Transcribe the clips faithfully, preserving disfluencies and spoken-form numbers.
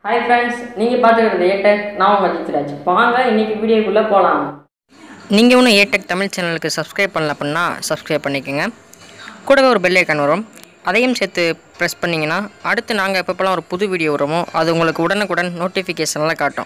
Hi friends, நீங்கள் பார்த்துக்கிறது A Tech. நான் உங்கள் ஜித்ராஜ். வாங்க இன்னைக்கு வீடியோக்குள்ளே போகலாம். நீங்கள் ஒன்றும் ஏடெக் தமிழ் சேனலுக்கு சப்ஸ்கிரைப் பண்ணல அப்படின்னா சப்ஸ்கிரைப் பண்ணிக்கோங்க. கூடவே ஒரு பெல் ஐக்கான் வரும், அதையும் சேர்த்து ப்ரெஸ் பண்ணிங்கன்னா அடுத்து நாங்கள் எப்பப்போலாம் ஒரு புது வீடியோ வருமோ அது உங்களுக்கு உடனுக்குடன் நோட்டிஃபிகேஷனில் காட்டும்.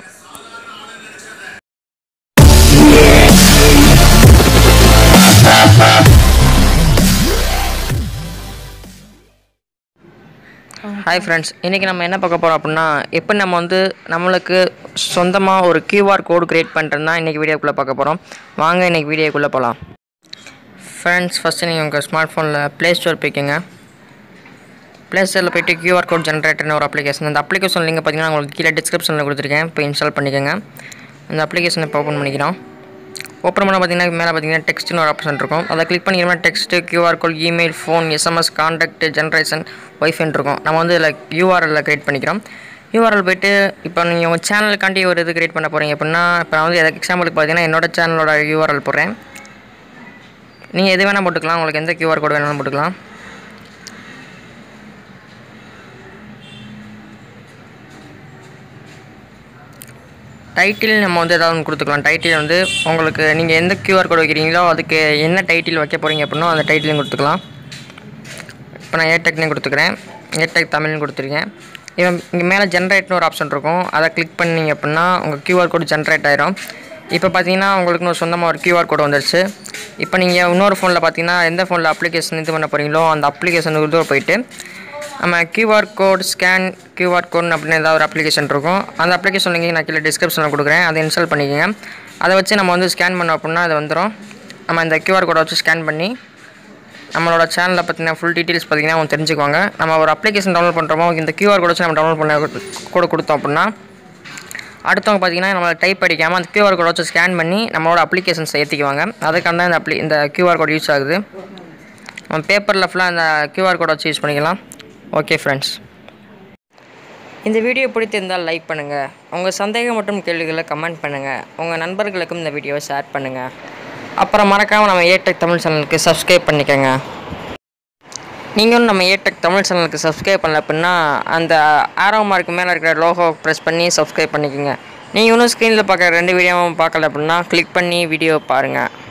ஹாய் ஃப்ரெண்ட்ஸ், இன்றைக்கி நம்ம என்ன பார்க்க போகிறோம் அப்படின்னா எப்போ நம்ம வந்து நம்மளுக்கு சொந்தமாக ஒரு கியூஆர் கோடு க்ரியேட் பண்ணுறதுனா இன்றைக்கி வீடியோக்குள்ளே பார்க்க போகிறோம். வாங்க இன்றைக்கி வீடியோக்குள்ளே போகலாம். ஃப்ரெண்ட்ஸ், ஃபஸ்ட்டு நீங்கள் உங்கள் ஸ்மார்ட் ஃபோனில் ப்ளே ஸ்டோர் போய்க்கோங்க. ப்ளே ஸ்டோரில் போய்ட்டு கியூஆர் கோட் ஜென்ரேட்டர்னு ஒரு அப்ளிகேஷன், அந்த அப்ளிகேஷன் லிங்க் பார்த்தீங்கன்னா உங்களுக்கு கீழே டிஸ்கிரிப்ஷனில் கொடுத்துருக்கேன், இப்போ இன்ஸ்டால் பண்ணிக்கோங்க. அந்த அப்ளிகேஷனை இப்போ ஓப்பன் பண்ணிக்கிறோம். ஓப்பன் பண்ண பார்த்தீங்கன்னா மேலே பார்த்தீங்கன்னா டெக்ஸ்ட்னு ஒரு ஆப்ஷன் இருக்கும், அதை கிளிக் பண்ணிக்கிறோம்னா text, QR code, email, phone, SMS, contact, generation, ஒய்ஃபைன்னு இருக்கும். நம்ம வந்து இதில் யூஆர்எல்ல க்ரியேட் பண்ணிக்கிறோம். யூஆர்எல் போய்ட்டு இப்போ நீங்கள் உங்கள் சேனலுக்காண்டி ஒரு இது க்ரியேட் பண்ண போகிறீங்க அப்படின்னா, இப்போ நான் வந்து எதுக்கு எக்ஸாம்பிளுக்கு பார்த்தீங்கன்னா என்னோட சேனலோட யூஆர்எல் போடுறேன். நீங்கள் எது வேணால் போட்டுக்கலாம், உங்களுக்கு எந்த கியூஆர் கோடு வேணாலும் போட்டுக்கலாம். டைட்டில் நம்ம வந்து ஏதாவது ஒன்று கொடுத்துக்கலாம். டைட்டில் வந்து உங்களுக்கு நீங்கள் எந்த கியூஆர் கோடு வைக்கிறீங்களோ அதுக்கு என்ன டைட்டில் வைக்க போகிறீங்க அப்படின்னா அந்த டைட்டிலையும் கொடுத்துக்கலாம். இப்போ நான் ஏடெக்னு கொடுத்துக்கிறேன், ஏடெக் தமிழ்னு கொடுத்துருக்கேன். இவன் இங்கே மேலே ஜென்ரேட்னு ஒரு ஆப்ஷன் இருக்கும், அதை கிளிக் பண்ணிங்க அப்படின்னா உங்கள் கியூஆர் கோடு ஜென்ரேட் ஆகிரும். இப்போ பார்த்தீங்கன்னா உங்களுக்கு ஒரு சொந்தமாக ஒரு கியூஆர் கோடு வந்துடுச்சு. இப்போ நீங்கள் இன்னொரு ஃபோனில் பார்த்தீங்கன்னா எந்த ஃபோனில் அப்ளிகேஷன் இது பண்ண போகிறீங்களோ அந்த அப்ளிகேஷனுக்கு போயிட்டு நம்ம QR code scan QR code அப்படின்னு ஏதாவது ஒரு அப்ளிகேஷன் இருக்கும், அந்த அப்ளிகேஷன் லிங்க் நான் கீழே டிஸ்கிரிப்ஷனில் கொடுக்குறேன், அதை இன்ஸ்டால் பண்ணிக்கோங்க. அதை வச்சு நம்ம வந்து ஸ்கேன் பண்ணோம் அப்படின்னா அது வந்துடும். நம்ம இந்த கியூஆர் கோடை வச்சு ஸ்கேன் பண்ணி நம்மளோட சேனலில் பார்த்தீங்கன்னா ஃபுல் டீட்டெயில்ஸ் பார்த்தீங்கன்னா அவங்க தெரிஞ்சுக்குவாங்க. நம்ம ஒரு அப்ளிகேஷன் டவுன்லோட் பண்ணுறோமோ இந்த கியூஆர் கோட் வச்சு நம்ம டவுன்லோட் பண்ண கோடு கொடுத்தோம் அப்படின்னா அடுத்தவங்க பார்த்தீங்கன்னா நம்மளை டைப் அடிக்காமல் அந்த கியூஆர் கோடை வச்சு ஸ்கேன் பண்ணி நம்மளோட அப்ளிகேஷன்ஸ் ஏற்றிக்குவாங்க. அதுக்காக தான் இந்த அப்ளி இந்த கியூஆர் கோட் யூஸ் ஆகுது. நம்ம பேப்பரில் ஃபுல்லாக அந்த கியூஆர் கோடை வச்சு யூஸ் பண்ணிக்கலாம். ஓகே ஃப்ரெண்ட்ஸ், இந்த வீடியோ பிடித்திருந்தால் லைக் பண்ணுங்கள், உங்கள் சந்தேகம் மற்றும் கேள்விகளை கமெண்ட் பண்ணுங்கள், உங்கள் நண்பர்களுக்கும் இந்த வீடியோவை ஷேர் பண்ணுங்கள். அப்புறம் மறக்காமல் நம்ம ஏடெக் தமிழ் சேனலுக்கு சப்ஸ்கிரைப் பண்ணிக்கோங்க. நீங்களும் நம்ம ஏடெக் தமிழ் சேனலுக்கு சப்ஸ்கிரைப் பண்ணல அப்படின்னா அந்த ஆரோ மார்க்கு மேலே இருக்கிற லோகோ ப்ரெஸ் பண்ணி சப்ஸ்கிரைப் பண்ணிக்கோங்க. நீங்கள் இன்னும் ஸ்க்ரீனில் பார்க்குற ரெண்டு வீடியோவும் பார்க்கல அப்படின்னா கிளிக் பண்ணி வீடியோ பாருங்கள்.